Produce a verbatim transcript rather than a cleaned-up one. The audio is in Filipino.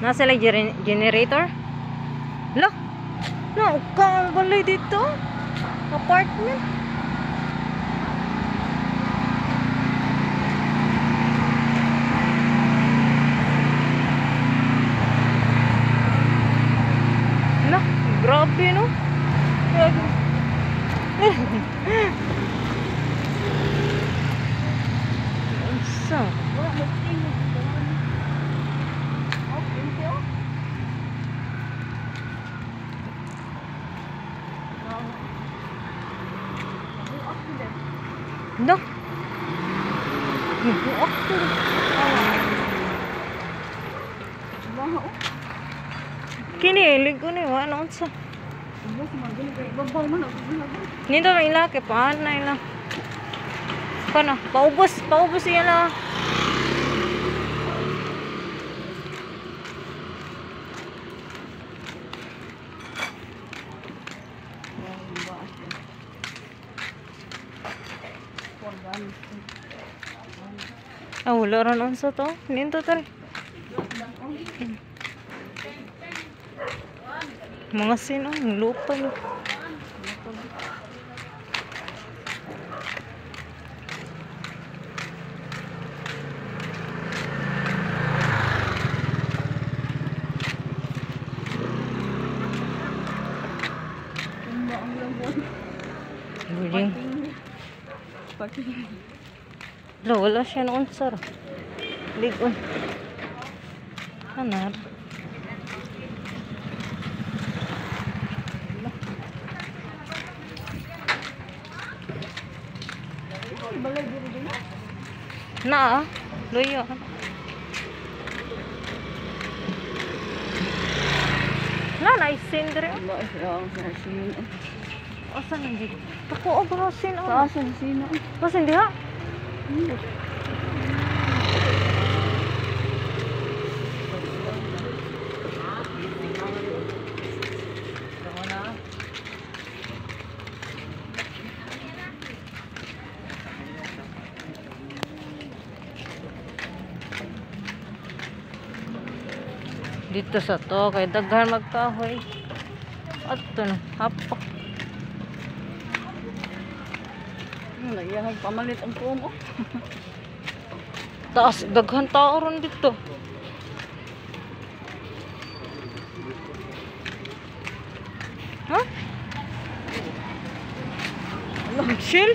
Nasa lang gener- generator? Lo? No, kang balay dito. Apartment. Lo, grabe no. So, no. Nagbuak to. Kini, ligo ni wa ano sa. Nito lang ila kay paan na ila. Kana, paubos, paubos yan la. Ah, wala rin unsa to. Ninto tari. Mga sino, lupa yun. Buling. Lo, wala siya noon sir. Ligon. Anar. Na, loyo. Na, naisin dire. Asan hindi? Ako o basin o. Saan sino? Basin diha? Dito sa to kay daghan magkahoy. Ato na, hapak. Nagiyahang pamalit ang promo. Taas, daghan tao ron dito. Ha? Huh? Chill?